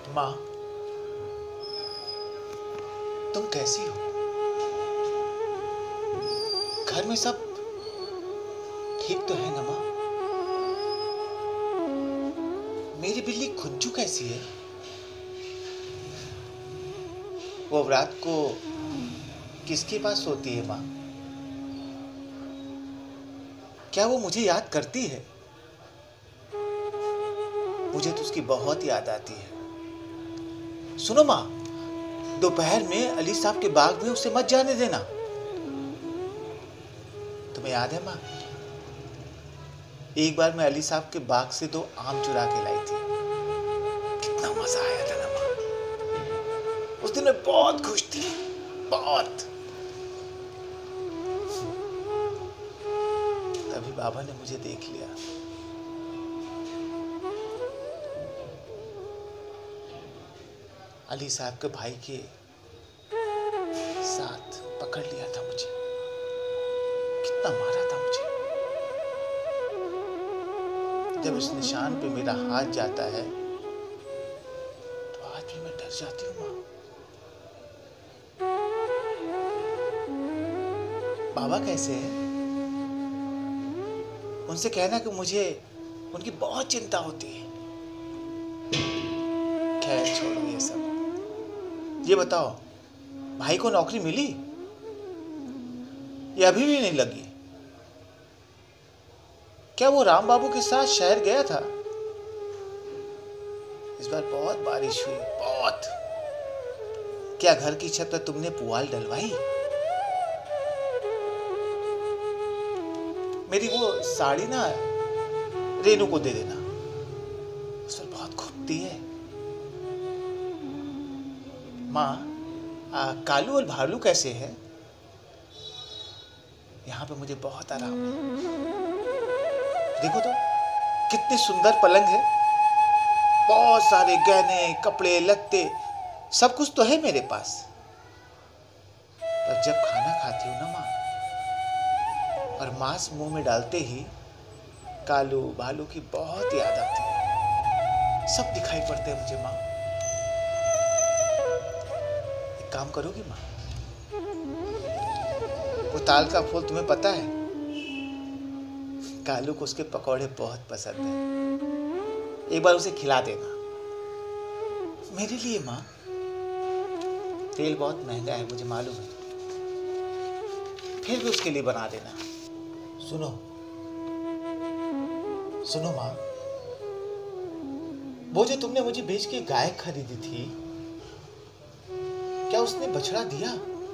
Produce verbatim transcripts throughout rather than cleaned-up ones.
माँ, तुम कैसी हो? घर में सब ठीक तो है ना माँ? मेरी बिल्ली खुंचू कैसी है? वो अब रात को किसके पास सोती है माँ? क्या वो मुझे याद करती है? मुझे तो उसकी बहुत याद आती है। सुनो माँ, दोपहर में अली साहब के बाग में उसे मत जाने देना। तुम्हें याद है माँ, एक बार मैं अली साहब के बाग से दो आम चुरा के लाई थी। कितना मजा आया था ना माँ। उस दिन मैं बहुत खुश थी, बहुत। तभी बाबा ने मुझे देख लिया। अली साहब के भाई के साथ पकड़ लिया था मुझे। कितना मारा था मुझे। जब इस निशान पे मेरा हाथ जाता है तो आज भी मैं डर जाती हूँ माँ। बाबा कैसे हैं? उनसे कहना कि मुझे उनकी बहुत चिंता होती है। खैर छोड़ो ये सब। ये बताओ, भाई को नौकरी मिली या अभी भी नहीं लगी? क्या वो राम बाबू के साथ शहर गया था? इस बार बहुत बारिश हुई, बहुत। क्या घर की छत पर तुमने पुआल डलवाई? मेरी वो साड़ी ना रेनू को दे देना, उस पर बहुत खूबती है। माँ, कालू और भालू कैसे हैं? यहाँ पे मुझे बहुत आराम है। देखो तो कितनी सुंदर पलंग है, बहुत सारे गहने, कपड़े, लत्ते, सब कुछ तो है मेरे पास। पर जब खाना खाती हूँ ना माँ, और मांस मुंह में डालते ही कालू भालू की बहुत याद आती है। सब दिखाई पड़ते हैं मुझे माँ। एक काम करोगी माँ? वो ताल का फूल तुम्हें पता है, कालू को उसके पकौड़े बहुत पसंद है। एक बार उसे खिला देना मेरे लिए माँ। तेल बहुत महंगा है मुझे मालूम है, फिर भी उसके लिए बना देना। सुनो सुनो माँ, वो जो तुमने मुझे बेच के गाय खरीदी थी, क्या उसने बछड़ा दिया?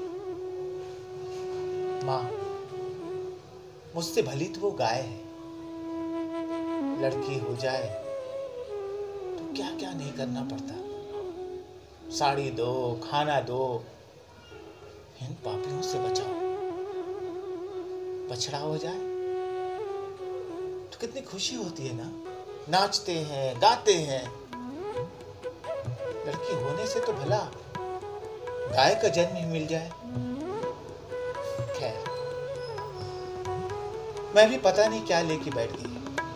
माँ, मुझसे भली तो वो गाय है। लड़की हो जाए तो क्या क्या नहीं करना पड़ता। साड़ी दो, खाना दो, इन पापियों से बचाओ। बछड़ा हो जाए तो कितनी खुशी होती है ना, नाचते हैं, गाते हैं। लड़की होने से तो भला गाय का जन्म ही मिल जाए। खैर, मैं भी पता नहीं क्या लेके बैठ गई।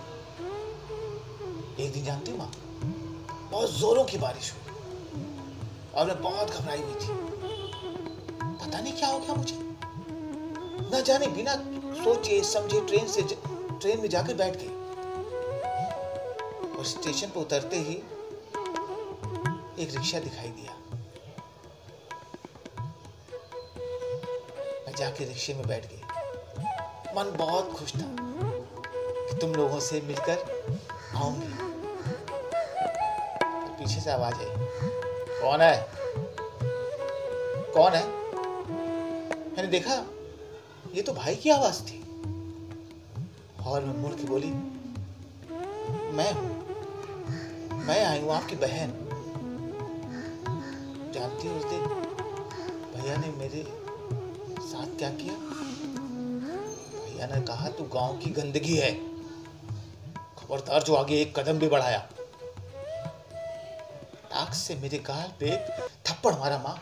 एक दिन जानती हूँ माँ, बहुत जोरों की बारिश हुई और मैं बहुत घबराई हुई थी। पता नहीं क्या हो गया मुझे, न जाने बिना सोचे समझे ट्रेन से ज... ट्रेन में जाकर बैठ गई। और स्टेशन पर उतरते ही एक रिक्शा दिखाई दिया। मैं जाके रिक्शे में बैठ गई। मन बहुत खुश था कि तुम लोगों से मिलकर आऊंगी। तो पीछे से आवाज आई, कौन है? कौन है? मैंने देखा ये तो भाई की आवाज थी और मैं मुड़ के बोली, मैं हूं, मैं आई हूं, आपकी बहन। जानती हो उस दिन भैया ने मेरे साथ क्या किया? भैया ने कहा तू गांव की गंदगी है, खबरदार जो आगे एक कदम भी बढ़ाया। टाक से मेरे गाल पे थप्पड़ मारा माँ।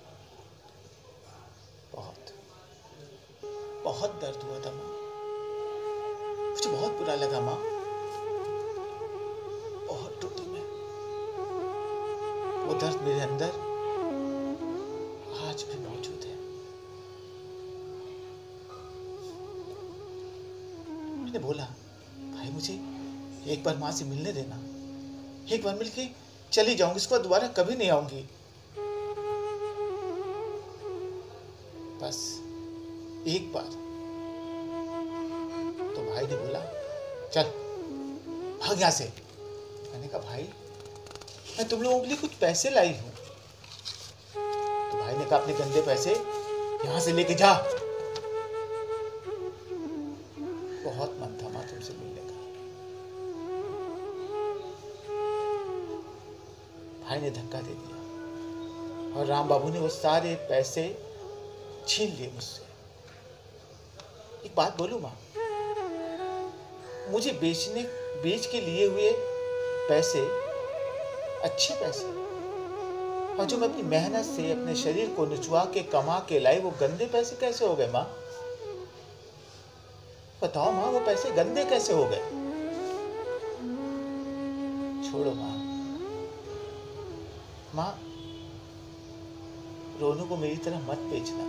बहुत बहुत दर्द हुआ था माँ, मुझे बहुत बुरा लगा माँ। बहुत टूटी मैं। वो दर्द मेरे अंदर आज भी मौजूद है। मैंने बोला, भाई मुझे एक बार माँ से मिलने देना, एक बार मिलके चली जाऊंगी, इसके बाद दोबारा कभी नहीं आऊंगी। बस एक बार। तो भाई ने बोला, चल भाग यहां से। मैंने कहा, भाई मैं तुम लोगों के लिए कुछ पैसे लाई हूं। तो भाई ने कहा, अपने गंदे पैसे यहां से लेके जा। बहुत मन था मां तुमसे मिलने का। भाई ने धक्का दे दिया और राम बाबू ने वो सारे पैसे छीन लिए मुझसे। एक बात बोलूं मां, मुझे बेचने बेच के लिए हुए पैसे अच्छे पैसे, और जो मैं अपनी मेहनत से अपने शरीर को निचवा के कमा के लाई, वो गंदे पैसे कैसे हो गए मां? बताओ मां, वो पैसे गंदे कैसे हो गए? छोड़ो मां। मां, रोनू को मेरी तरह मत बेचना,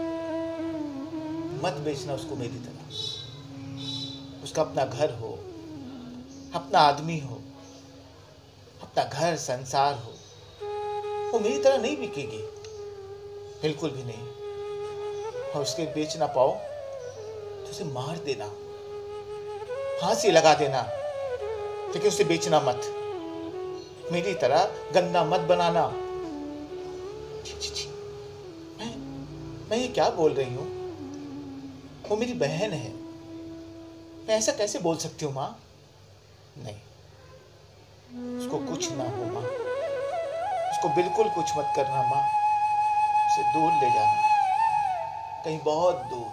मत बेचना उसको मेरी तरह। उसका अपना घर हो, अपना आदमी हो, अपना घर संसार हो, वो मेरी तरह नहीं बिकेगी, बिल्कुल भी नहीं। और उसके बेच ना पाओ तो उसे मार देना, फांसी लगा देना, लेकिन उसे बेचना मत, मेरी तरह गंदा मत बनाना। छी, छी, छी। मैं मैं ये क्या बोल रही हूं? वो मेरी बहन है, मैं ऐसा कैसे बोल सकती हूँ मां? नहीं, उसको कुछ ना हो मां, उसको बिल्कुल कुछ मत करना मां। उसे दूर ले जाना, कहीं बहुत दूर,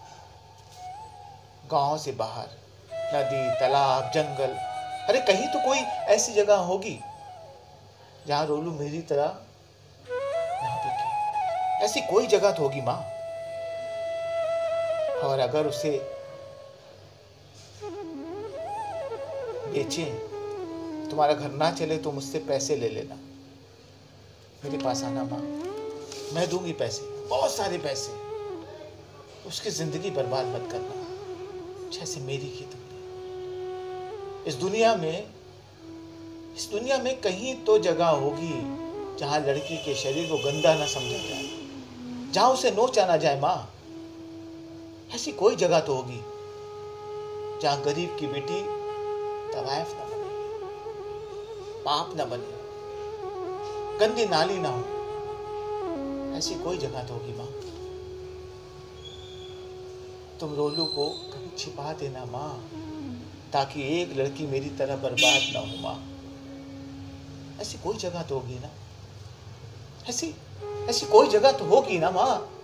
गांव से बाहर, नदी, तालाब, जंगल, अरे कहीं तो कोई ऐसी जगह होगी जहां रोलू मेरी तरह ना बिके। ऐसी कोई जगह तो होगी मां। और अगर उसे बेचें, तुम्हारा घर ना चले तो मुझसे पैसे ले लेना, मेरे पास आना मां, मैं दूंगी पैसे, बहुत सारे पैसे। उसकी जिंदगी बर्बाद मत करना जैसे मेरी की तुमने। इस दुनिया में इस दुनिया में कहीं तो जगह होगी जहां लड़की के शरीर को गंदा ना समझा जाए, जहां उसे नोचा ना जाए मां। ऐसी कोई जगह तो होगी जहां गरीब की बेटी तवायफ ना बने, पाप ना बने, गंदी नाली ना हो। ऐसी कोई जगह तो होगी मां। तुम रोलू को कभी छिपा देना मां, ताकि एक लड़की मेरी तरह बर्बाद ना हो मां। ऐसी कोई जगह तो होगी ना, ऐसी ऐसी कोई जगह तो होगी ना मां।